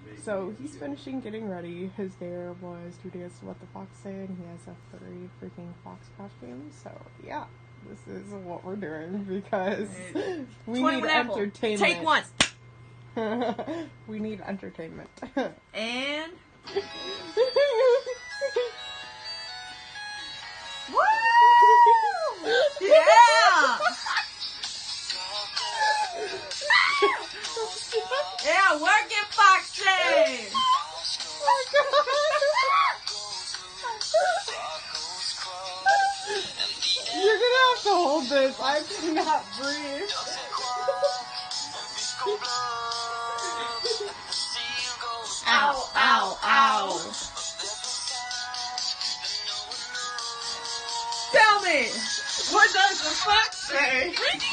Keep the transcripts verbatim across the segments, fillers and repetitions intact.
So he's finishing getting ready. His dare was to dance to What the Fox Say, and he has a furry freaking fox costume. So yeah, this is what we're doing because we need entertainment. Take one. We need entertainment. And woo! Yeah! Yeah, work it, Foxy! Oh God! You're gonna have to hold this. I cannot breathe. Ow, ow, ow. Tell me, what does the fox say?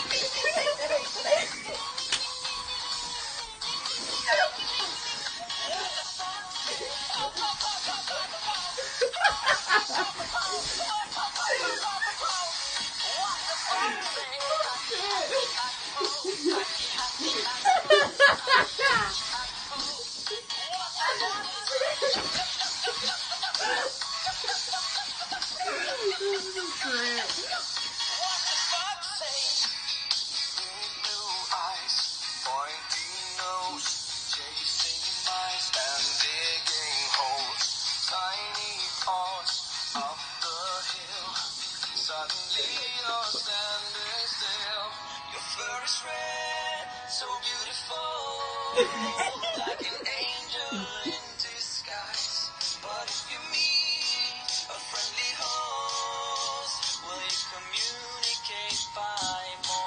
Tiny paws up the hill. Suddenly you're standing still. Your fur is red, so beautiful, like an angel in disguise. But if you meet a friendly host, will you communicate by more?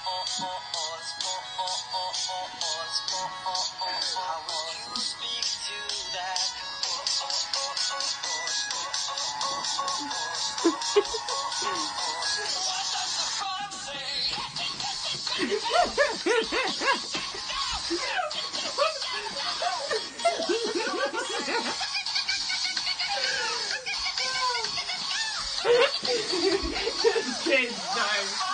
How will you speak to that? Kid's nice.